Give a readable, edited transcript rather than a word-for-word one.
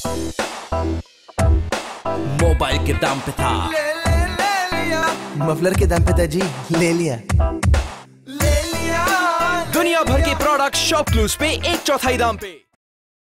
Mobile के दाम पे था, ले लिया। मफलर के दाम पे था जी, ले लिया। दुनिया भर के प्रोडक्ट शॉपक्लूज पे 1/4 दाम पे।